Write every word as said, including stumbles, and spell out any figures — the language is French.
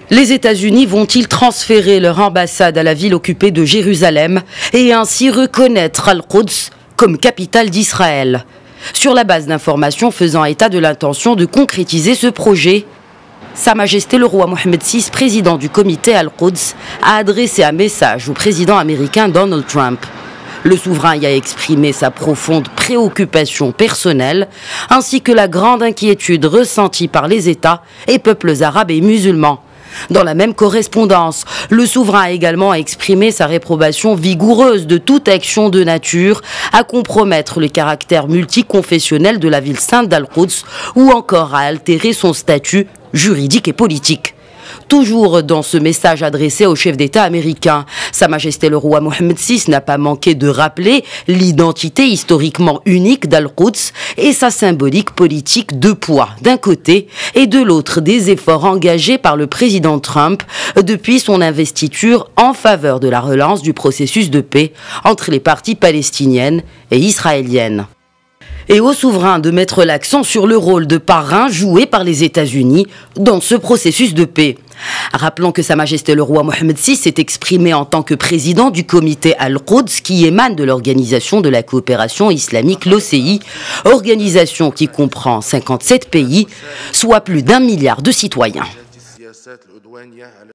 Les États-Unis vont-ils transférer leur ambassade à la ville occupée de Jérusalem et ainsi reconnaître Al-Quds comme capitale d'Israël? Sur la base d'informations faisant état de l'intention de concrétiser ce projet, Sa Majesté le roi Mohammed six, président du comité Al-Quds, a adressé un message au président américain Donald Trump. Le souverain y a exprimé sa profonde préoccupation personnelle, ainsi que la grande inquiétude ressentie par les États et peuples arabes et musulmans. Dans la même correspondance, le souverain a également exprimé sa réprobation vigoureuse de toute action de nature à compromettre le caractère multiconfessionnel de la ville sainte d'Al-Quds ou encore à altérer son statut juridique et politique. Toujours dans ce message adressé au chef d'État américain, Sa Majesté le roi Mohammed six n'a pas manqué de rappeler l'identité historiquement unique d'Al-Quds et sa symbolique politique de poids d'un côté et de l'autre des efforts engagés par le président Trump depuis son investiture en faveur de la relance du processus de paix entre les parties palestiniennes et israéliennes. Et au souverain de mettre l'accent sur le rôle de parrain joué par les États-Unis dans ce processus de paix. Rappelons que Sa Majesté le roi Mohammed six s'est exprimé en tant que président du comité Al-Quds qui émane de l'Organisation de la coopération islamique, l'O C I, organisation qui comprend cinquante-sept pays, soit plus d'un milliard de citoyens.